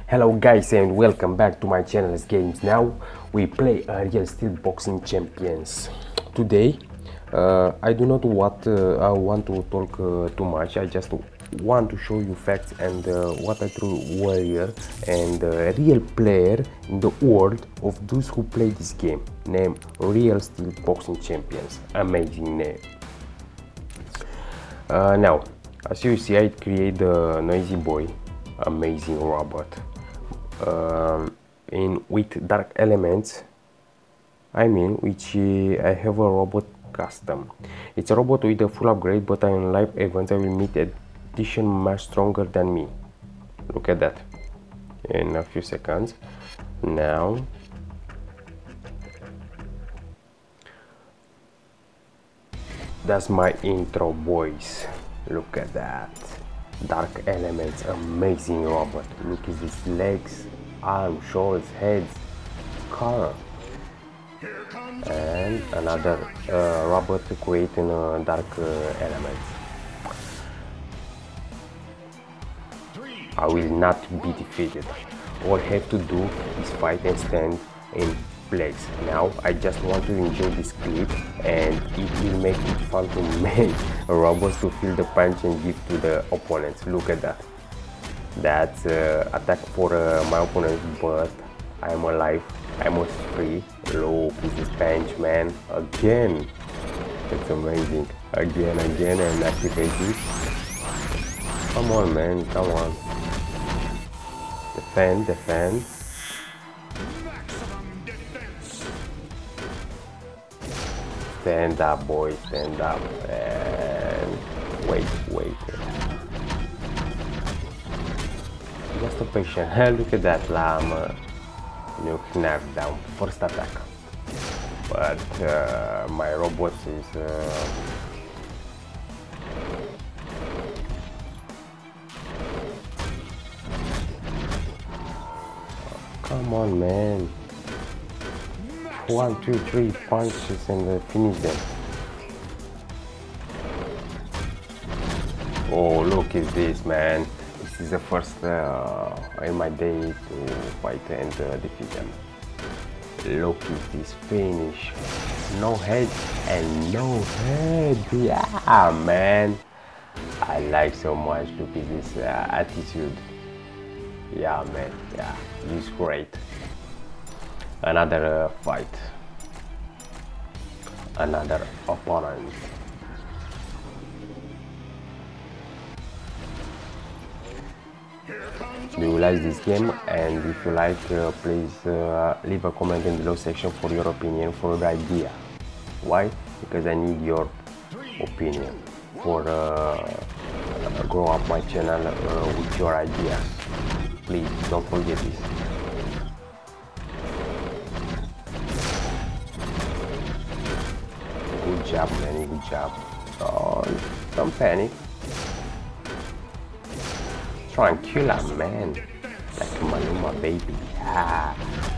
Hello guys and welcome back to my channel's games. Now we play a real steel boxing champions. Today I do not want to talk too much. I just want to show you facts and what a true warrior and a real player in the world of those who play this game, named Real Steel Boxing Champions. Amazing name. Now as you see, I create the NoisyBoy, amazing robot, with dark elements. Which I have a robot custom. It's a robot with a full upgrade, but in live events I will meet addition much stronger than me. Look at that in a few seconds. Now that's my intro, boys. Look at that, dark elements, amazing robot. Look at his legs, arms, shoulders, heads, color. And another robot creating dark elements. I will not be defeated. All I have to do is fight and stand in place. Now I just want to enjoy this clip, and it will make it fun to make robots to feel the punch and give to the opponents. Look at that. That's attack for my opponent, but I'm alive. I'm almost free. Look at this punch, man. Again. It's amazing. Again, and activate it. Come on, man. Come on. Defend. Stand up, boy. Stand up. And wait. Just a patient. Look at that llama. Knockdown, first attack. But my robot is come on, man. 1, 2, 3 punches and finish them. Oh, look at this, man. This is the first in my day to fight and defeat them. Look at this finish. No head and no head. Yeah, man. I like so much. Look at this attitude. Yeah, man. Yeah, he's great. Another fight. Another opponent. Do you like this game? And if you like, please leave a comment in the below section for your opinion, for the idea. Why? Because I need your opinion for grow up my channel with your ideas. Please don't forget this. Good job, man. Good job. Oh, don't panic. Tranquila, man. Like Maluma, baby. Ah.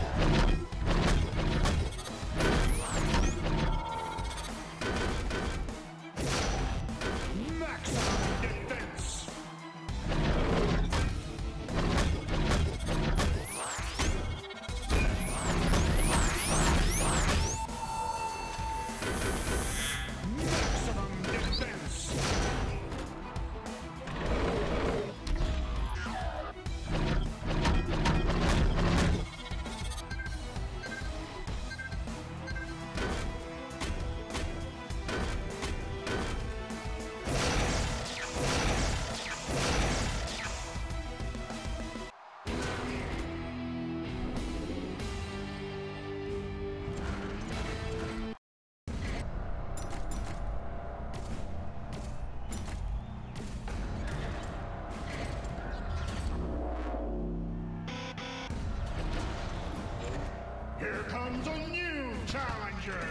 Here comes a new challenger!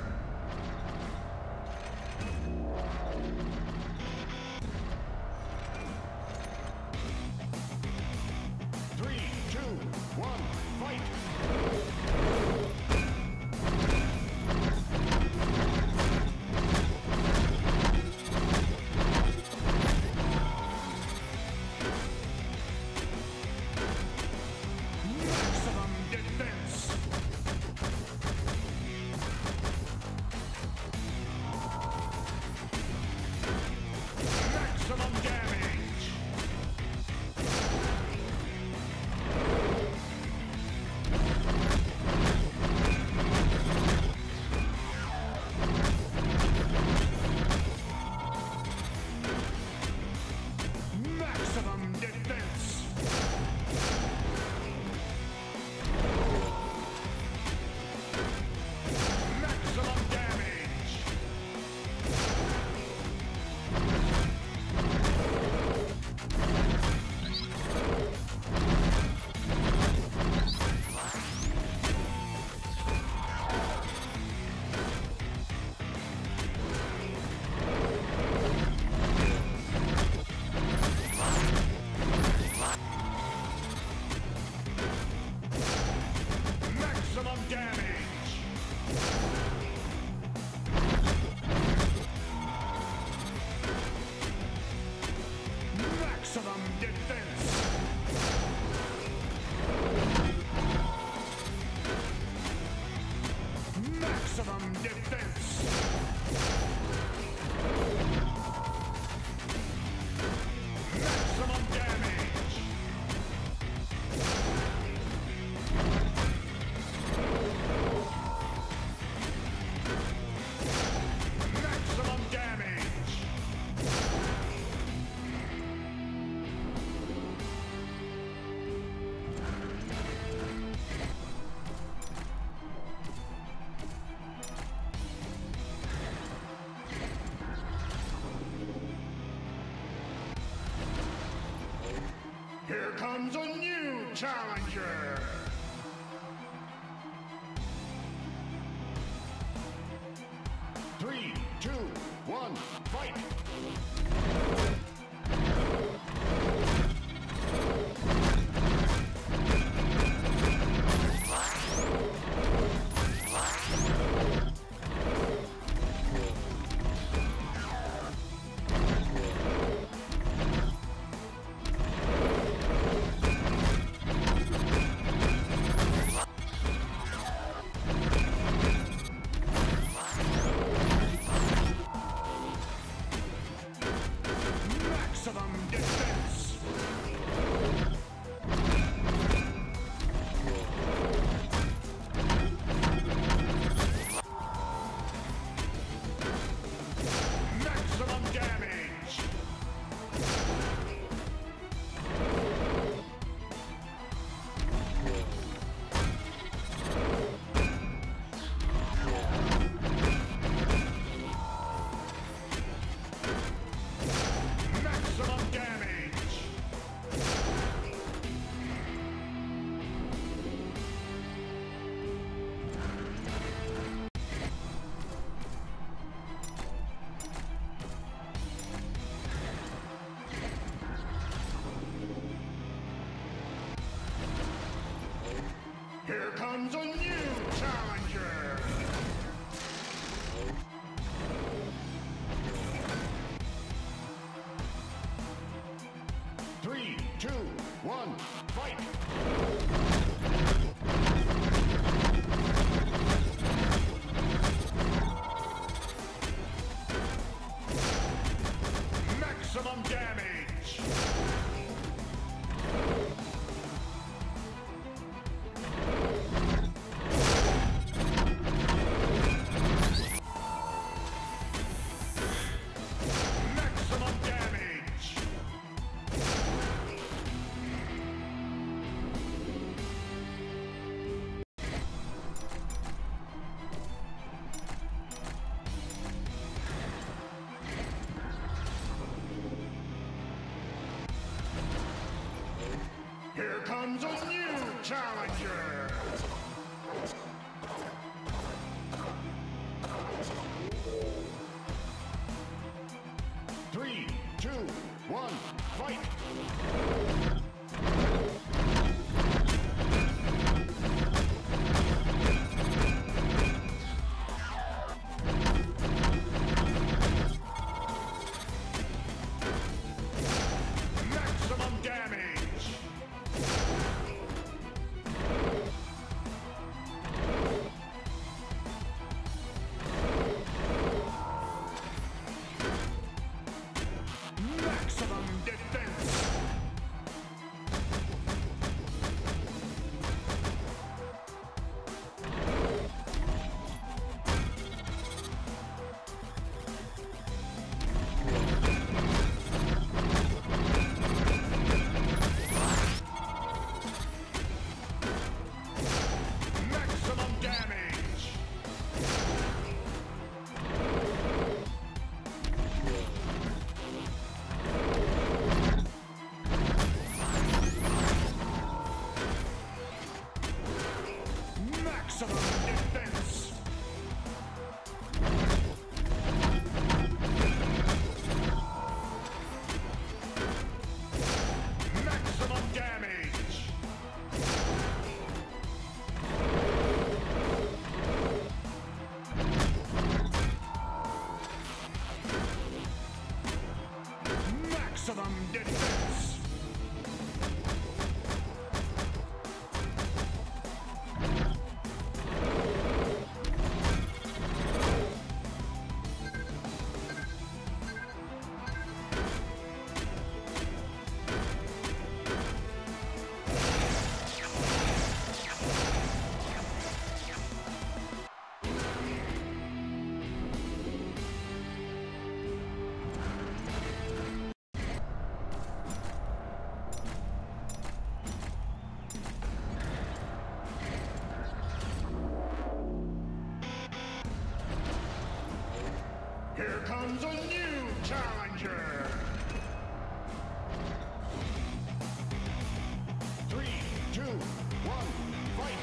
Three, two, one, fight! Maximum defense. Maximum damage. Maximum damage. Here comes a new challenger. Three, two, one, fight. Maximum defense. Maximum damage. Maximum damage. Here comes a new challenger. Three, two, one, fight. Maximum damage. Maximum damage. Here comes a new challenger. Three, two, one, fight. Maximum damage. Maximum defense. Maximum damage. Maximum defense. Maximum damage. Maximum defense. Here comes a new challenger. 3, 2, 1, fight.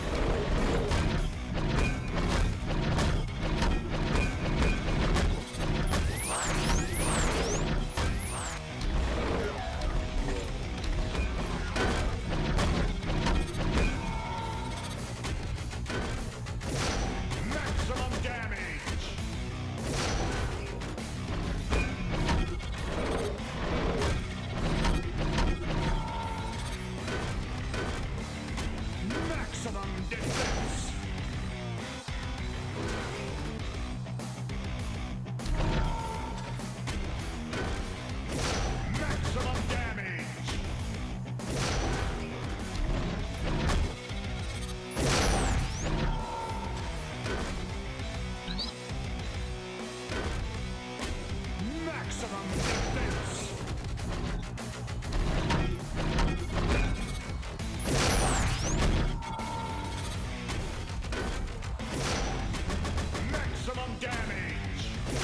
Maximum damage. Maximum defense. Maximum damage. Maximum defense. Maximum damage.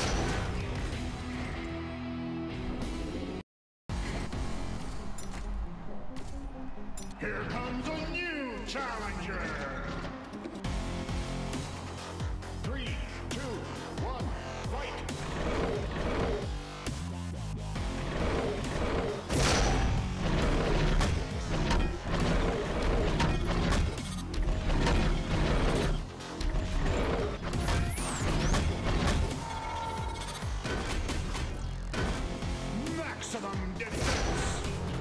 Here comes a new challenger. 3, 2, 1, fight. Maximum defense.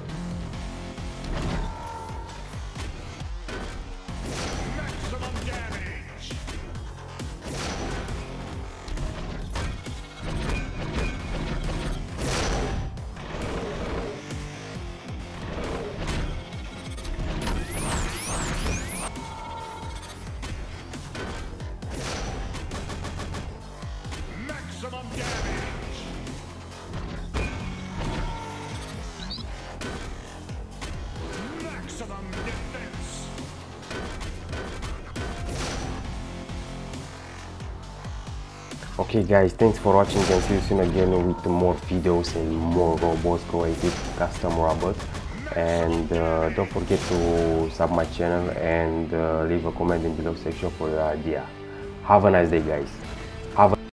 Maximum damage. Maximum damage. Maximum defense. Okay guys, thanks for watching, and see you soon again with more videos and more robots, creative custom robots. And don't forget to sub my channel and leave a comment in below section for your idea. Have a nice day guys. Have a